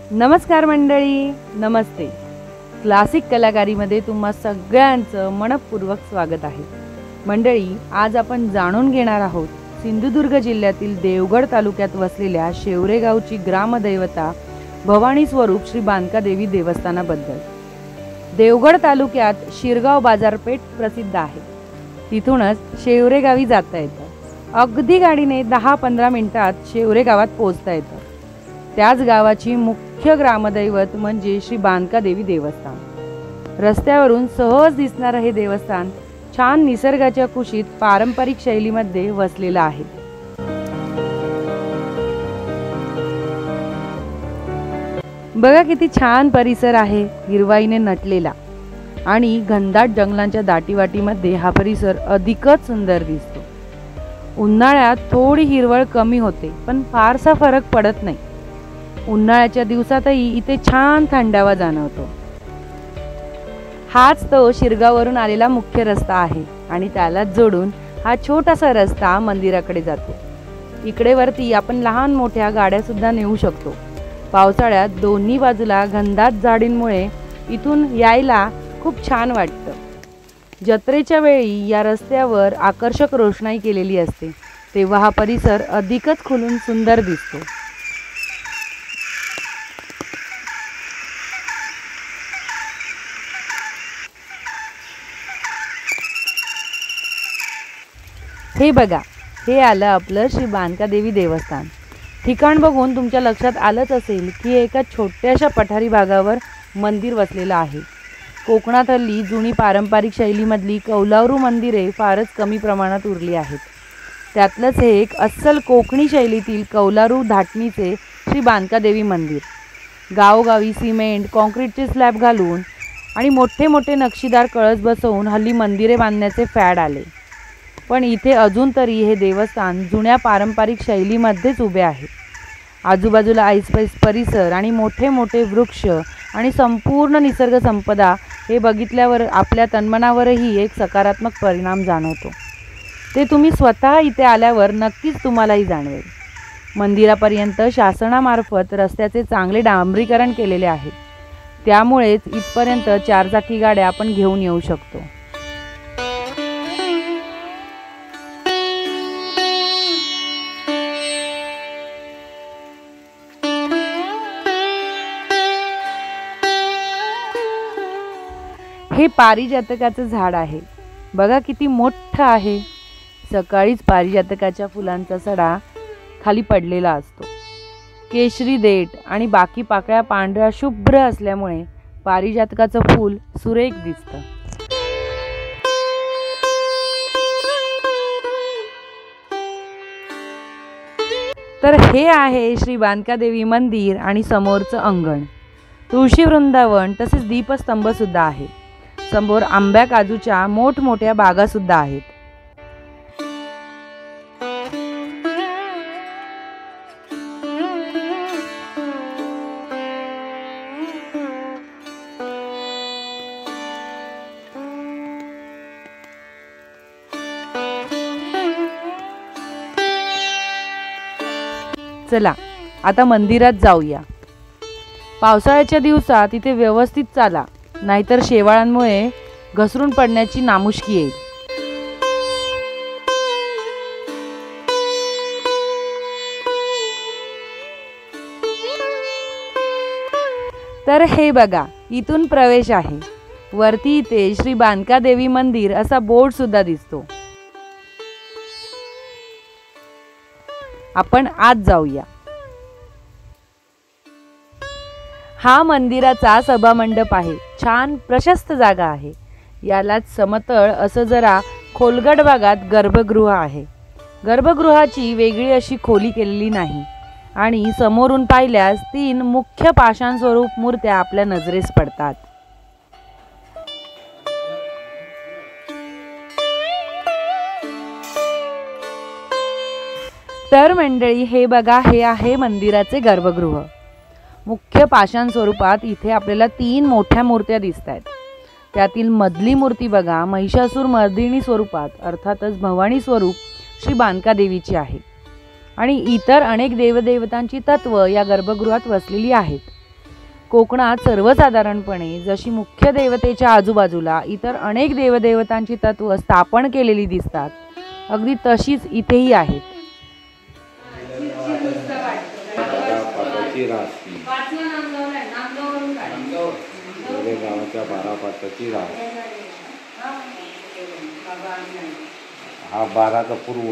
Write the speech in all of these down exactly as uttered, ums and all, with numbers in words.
नमस्कार मंडळी, नमस्ते। क्लासिक कलाकारीमध्ये तुम्हा सगळ्यांचं मनपूर्वक स्वागत आहे। मंडळी, आज आपण जाणून घेणार आहोत सिंधुदुर्ग जिल्ह्यातील देवगड तालुक्यात वसलेल्या शेवरे गावची ग्रामदैवता भवानी स्वरूप श्री बानकादेवी देवस्थानाबद्दल। देवगड तालुक्यात शिरगाव बाजारपेठ प्रसिद्ध आहे। तिथूनच शेवरे गावी जाता येतं। अगदी गाडीने दहा पंधरा मिनिटात शेवरे गावात पोहोचता येतं। त्याच गावाची मुख्य ग्रामदैवत म्हणजे श्री बानकादेवी देवस्थान। रस्त्यावरून सहज दिसणारे हे देवस्थान छान निसर्गाच्या कुशीत पारंपरिक शैलीमध्ये वसलेलं आहे। बघा किती छान परिसर आहे, हिरवाईने नटलेला आणि घनदाट जंगलांच्या दाटीवाटीमध्ये हा परिसर अधिकच सुंदर दिसतो। उन्हाळ्यात थोडी हिरवळ कमी होते, पण फारसा फरक पडत नाही। उन्हाळ्याच्या दिवसातही इथे छान थंडावा जाणवतो। हाच तो शिरगाववरून आलेला मुख्य रस्ता आहे आणि त्यालाच जोडून हा छोटासा रस्ता मंदिराकडे जातो। इकडे वरती आपण लहान मोठ्या गाड्या सुद्धा नेऊ शकतो। पावसाळ्यात दोन्ही बाजूला घनदाट झाडींमुळे इथून यायला खूप छान वाटतं। जत्रेच्या वेळी या रस्त्यावर आकर्षक रोषणाई केलेली असते, तेव्हा हा परिसर अधिकच खुलून सुंदर दिसतो। हे बघा, हे आलं आपलं श्री बानकादेवी देवस्थान। ठिकाण बघून तुमच्या लक्षात आलंच असेल की एका छोट्याशा पठारी भागावर मंदिर वसलेलं आहे। कोकणात हल्ली जुनी पारंपरिक शैलीमधली कौलारू मंदिरे फारच कमी प्रमाणात उरली आहेत। त्यातलंच हे एक अस्सल कोकणी शैलीतील कौलारू धाटणीचे श्री बानकादेवी मंदिर। गावोगावी सिमेंट कॉन्क्रीटचे स्लॅब घालून आणि मोठे मोठे नक्षीदार कळस बसवून हल्ली मंदिरे बांधण्याचे फॅड आले, पण इथे अजून तरी हे देवस्थान जुन्या पारंपरिक शैलीमध्येच उभे आहे। आजूबाजूला ऐसपैस परिसर आणि मोठे मोठे वृक्ष आणि संपूर्ण निसर्ग संपदा हे बघितल्यावर आपल्या तन्मनावरही एक सकारात्मक परिणाम जाणवतो। ते तुम्ही स्वतः इथे आल्यावर नक्कीच तुम्हालाही जाणवेल। मंदिरापर्यंत शासनामार्फत रस्त्याचे चांगले डांबरीकरण केलेले आहे, त्यामुळेच इथपर्यंत चारचाकी गाड्या आपण घेऊन येऊ शकतो। हे पारिजातकाचं झाड आहे, बघा किती मोठं आहे। सकाळीच पारिजातकाच्या फुलांचा सडा खाली पडलेला असतो। केशरी देठ आणि बाकी पाकळ्या पांढऱ्या शुभ्र असल्यामुळे पारिजातकाचं फूल सुरेख दिसतं। तर हे आहे श्री बानकादेवी मंदिर आणि समोरचं अंगण। तुळशी वृंदावन तसेच दीपस्तंभ सुद्धा आहे। समोर आंब्या काजूच्या मोठमोठ्या बागा सुद्धा आहेत। चला आता मंदिरात जाऊया। पावसाळ्याच्या दिवसात इथे व्यवस्थित चाला, नाहीतर शेवाळांमुळे घसरून पडण्याची नामुष्की येईल। तर हे बघा, इथून प्रवेश आहे। वरती इथे श्री बानकादेवी मंदिर असा बोर्ड सुद्धा दिसतो। आपण आत जाऊया। हा मंदिराचा सभामंडप आहे। छान प्रशस्त जागा आहे। यालाच समतळ असं जरा खोलगट भागात गर्भगृह आहे। गर्भगृहाची वेगळी अशी खोली केलेली नाही आणि समोरून पाहिल्यास तीन मुख्य पाषाण स्वरूप मूर्त्या आपल्या नजरेस पडतात। तर मंडळी, हे बघा, हे आहे मंदिराचे गर्भगृह। मुख्य पाषाण स्वरूपात इथे आपल्याला तीन मोठ्या मूर्त्या दिसत आहेत। त्यातील मधली मूर्ती बघा, महिषासूर मर्दिनी स्वरूपात अर्थातच भवानी स्वरूप श्री बानकादेवीची आहे आणि इतर अनेक देवदेवतांची तत्व या गर्भगृहात वसलेली आहेत। कोकणात सर्वसाधारणपणे जशी मुख्य देवतेच्या आजूबाजूला इतर अनेक देवदेवतांची तत्व स्थापन केलेली दिसतात, अगदी तशीच इथेही आहेत. गावाच्या बारा पाटाची रास, हा बाराचा पूर्व,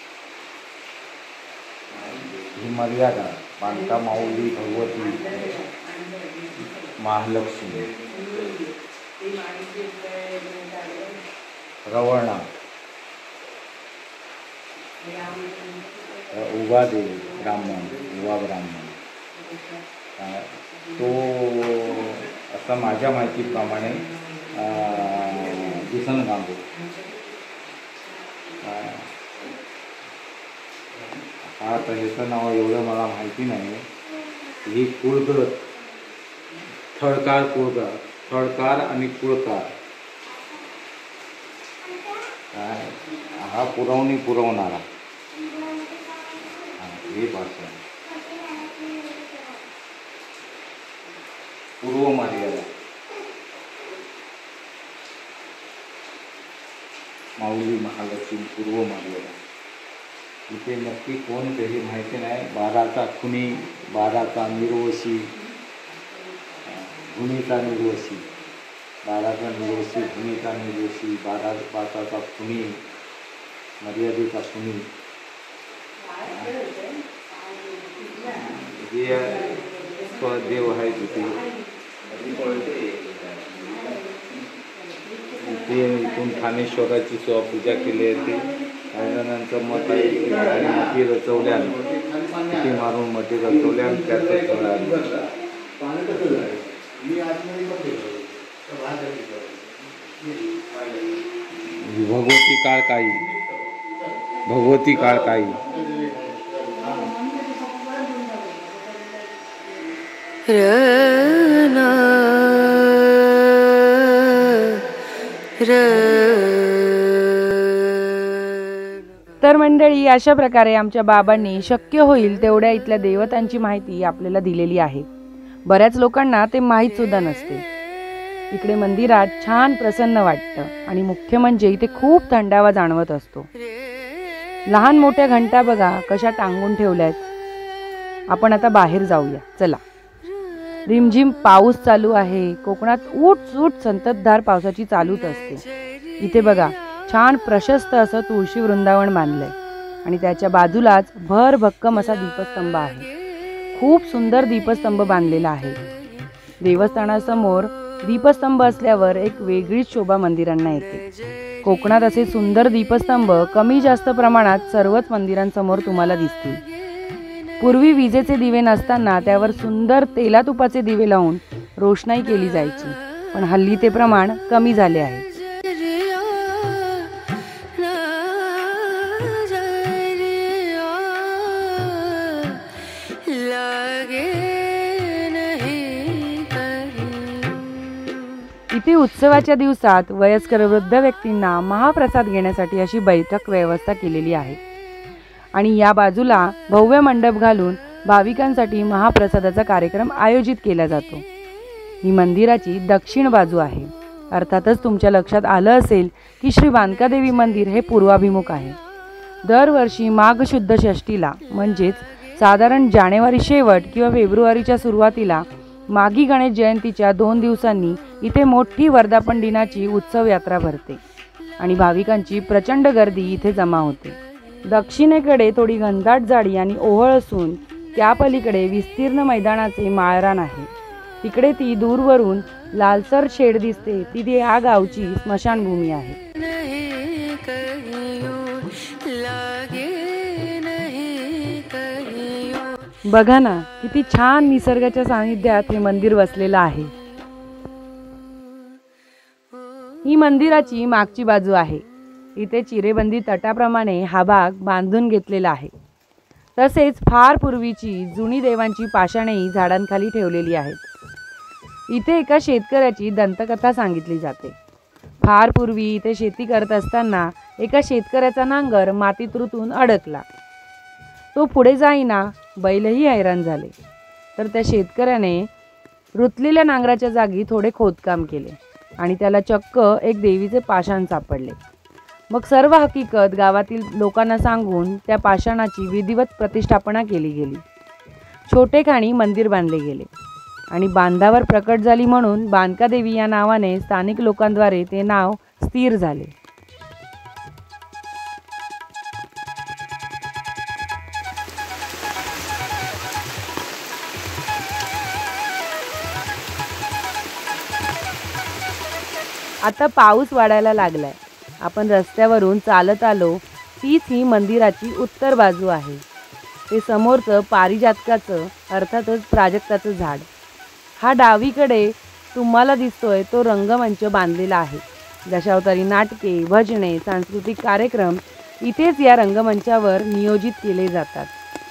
ही मर्यादा बांका माऊली भगवती महालक्ष्मी रवणा उभा देव ब्राह्मण उभा ब्राह्मण तो आता माझ्या माहितीप्रमाणे दिसन गांबो हा तर ह्याचं नाव एवढं मला माहिती नाही. ही कुळकर थळकार कुळकार थळकार आणि कुळकार हा पुरवणी पुरवणारा हे भाषा पूर्व मर्यादा माऊली महालक्ष्मी पूर्व मर्यादा. इथे नक्की कोण तेही माहिती नाही. बाराचा खुनी, बाराचा निर्वशी, धुनीचा निर्वशी, बाराचा निर्वशी, धुनीचा निर्वशी, बारा बाराचा खुनी, मर्यादेचा खुनी. हे स्वदेव आहे तिथे. इथे इथून ठाणेश्वराची सुद्धा पूजा केली जाते. काही जणांचं मत आहे की मठी रचवल्यान किती मारून मठी रचवल्यान त्याचं फळ भगवती काळ काही भगवती काळ काही तर मंडळी, अशा प्रकारे आमच्या बाबांनी शक्य होईल तेवढ्या इथल्या देवतांची माहिती आपल्याला दिलेली आहे. बऱ्याच लोकांना ते माहीत सुद्धा नसते. इकडे मंदिरात छान प्रसन्न वाटतं आणि मुख्य म्हणजे इथे खूप थंडावा जाणवत असतो. लहान मोठ्या घंटा बघा कशा टांगून ठेवल्यात. आपण आता बाहेर जाऊया चला. रिमझिम पाऊस चालू आहे. कोकणात ऊट सूट संततधार पावसाची चालूच असते. इथे बघा छान प्रशस्त असं तुळशी वृंदावन बांधलंय आणि त्याच्या बाजूलाच भर भक्कम असा दीपस्तंभ आहे. खूप सुंदर दीपस्तंभ बांधलेला आहे. देवस्थानासमोर दीपस्तंभ असल्यावर एक वेगळीच शोभा मंदिरांना येते. कोकणात असे सुंदर दीपस्तंभ कमी जास्त प्रमाणात सर्वच मंदिरांसमोर तुम्हाला दिसतील. पूर्वी विजेचे दिवे नसताना त्यावर सुंदर तेला तुपाचे दिवे लावून रोषणाई केली जायची, पण हल्ली ते प्रमाण कमी झाले आहे. इथे उत्सवाच्या दिवसात वयस्कर वृद्ध व्यक्तींना महाप्रसाद घेण्यासाठी अशी बैठक व्यवस्था केलेली आहे आणि या बाजूला भव्य मंडप घालून भाविकांसाठी महाप्रसादाचा कार्यक्रम आयोजित केला जातो. ही मंदिराची दक्षिण बाजू आहे. अर्थातच तुमच्या लक्षात आलं असेल की श्री बानकादेवी मंदिर हे पूर्वाभिमुख आहे. दरवर्षी माघ शुद्ध षष्टीला म्हणजेच साधारण जानेवारी शेवट किंवा फेब्रुवारीच्या सुरुवातीला माघी गणेश जयंतीच्या दोन दिवसांनी इथे मोठी वर्धापन दिनाची उत्सव यात्रा भरते आणि भाविकांची प्रचंड गर्दी इथे जमा होते. दक्षिणेकडे थोडी घनदाट जाडी आणि ओहळ असून त्या पलीकडे विस्तीर्ण मैदानाचे माळरान आहे. तिकडे ती दूरवरून लालसर शेड दिसते, ती या गावची स्मशानभूमी आहे. बघा ना किती छान निसर्गाच्या सानिध्यात हे मंदिर वसलेलं आहे. ही मंदिराची मागची बाजू आहे. इथे चिरेबंदी तटाप्रमाणे हा भाग बांधून घेतलेला आहे. तसेच फार पूर्वीची जुनी देवांची पाषाणेही झाडांखाली ठेवलेली आहेत. इथे एका शेतकऱ्याची दंतकथा सांगितली जाते. फार पूर्वी इथे शेती करत असताना एका शेतकऱ्याचा नांगर मातीत रुतून अडकला. तो पुढे जाईना, बैलही हैराण झाले. तर त्या शेतकऱ्याने रुतलेल्या नांगराच्या जागी थोडे खोदकाम केले आणि त्याला चक्क एक देवीचे पाषाण सापडले. मग सर्व हकीकत गावातील लोकांना सांगून त्या पाषाणाची विधिवत प्रतिष्ठापना केली गेली. छोटेखानी मंदिर बांधले गेले आणि बांधावर प्रकट झाली म्हणून बानकादेवी या नावाने स्थानिक लोकांद्वारे ते नाव स्थिर झाले. आता पाऊस वाढायला लागलाय. आपण रस्त्यावरून चालत आलो तीच ही मंदिराची उत्तर बाजू आहे. ते समोरचं पारिजातकाचं अर्थातच प्राजक्ताचं झाड. हा डावीकडे तुम्हाला दिसतोय तो रंगमंच बांधलेला आहे. दशावतारी नाटके, भजने, सांस्कृतिक कार्यक्रम इथेच या रंगमंचावर नियोजित केले जातात.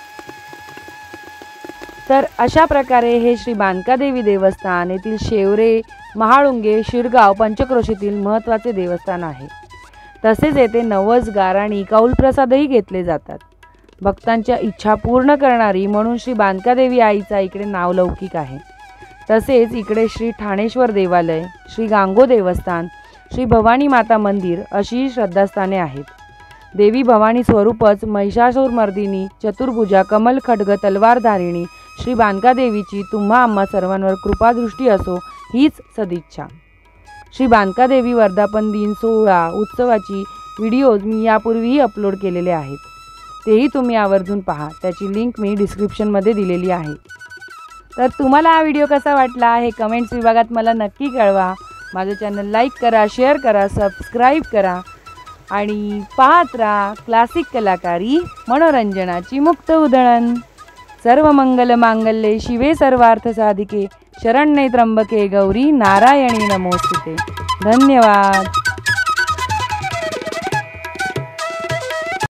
तर अशा प्रकारे हे श्री बानकादेवी देवस्थान येथील शेवरे, महाळुंगे, शिरगाव, पंचक्रोशीतील महत्त्वाचे देवस्थान आहे. तसेच येथे नवसगार आणि कौल प्रसादही घेतले जातात. भक्तांच्या इच्छा पूर्ण करणारी म्हणून श्री बानकादेवी आईचा इकडे नावलौकिक आहे. तसेच इकडे श्री ठाणेश्वर देवालय, श्री गांगो देवस्थान, श्री भवानी माता मंदिर अशी श्रद्धास्थाने आहेत. देवी भवानी स्वरूपच महिषासुरमर्दिनी, चतुर्भुजा, कमल खड्ग तलवारधारिणी श्री बानकादेवीची तुम्हा आम्हा सर्वांवर कृपादृष्टी असो हीच सदिच्छा. श्री बानकादेवी वर्धापन दिन सोहळा उत्सवाची व्हिडिओज मी यापूर्वीही अपलोड केलेले आहेत. तेही तुम्ही आवर्जून पहा. त्याची लिंक मी डिस्क्रिप्शनमध्ये दिलेली आहे. तर तुम्हाला हा व्हिडिओ कसा वाटला हे कमेंट्स विभागात मला नक्की कळवा. माझं चॅनल लाईक करा, शेअर करा, सबस्क्राईब करा आणि पाहत राहा क्लासिक कलाकारी मनोरंजनाची मुक्त उधळण. सर्व मंगल मांगल्ये शिवे सर्वार्थ साधिके शरण्ये त्र्यंबके गौरी नारायणी नमोस्तुते. धन्यवाद.